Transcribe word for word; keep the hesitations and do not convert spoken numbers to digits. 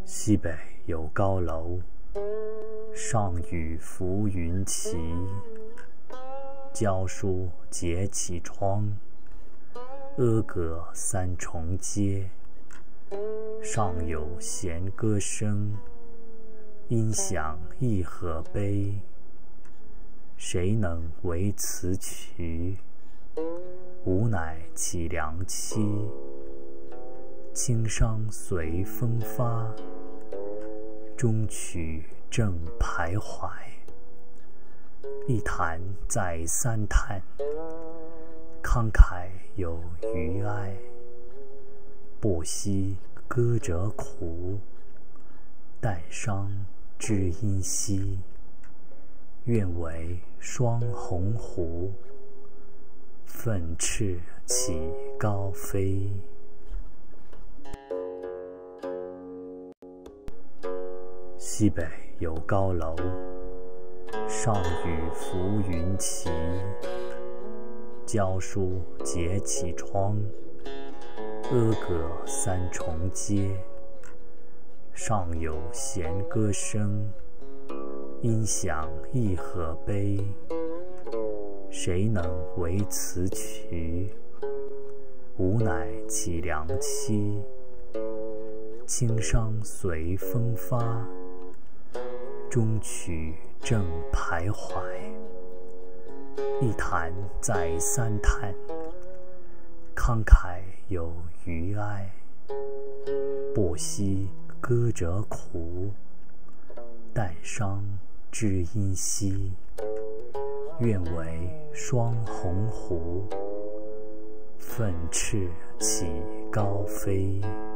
西北有高楼，上与浮云齐。教书结绮窗，阿阁三重阶。上有弦歌声，音响一何悲。谁能为此曲？吾乃凄凉戚。轻伤随风发，终曲正徘徊。一弹再三叹，慷慨有余哀。不惜歌者苦，但伤知音稀。愿为双鸿鹄，奋翅起高飞。西北有高楼，上与浮云齐。教书结绮窗，阿阁三重阶。上有弦歌声，音响一何悲。谁能为此曲？吾乃凄凉戚。轻伤随风发，终曲正徘徊。一弹再三叹，慷慨有余哀。不惜歌者苦，但伤知音稀。愿为双鸿鹄，奋翅起高飞。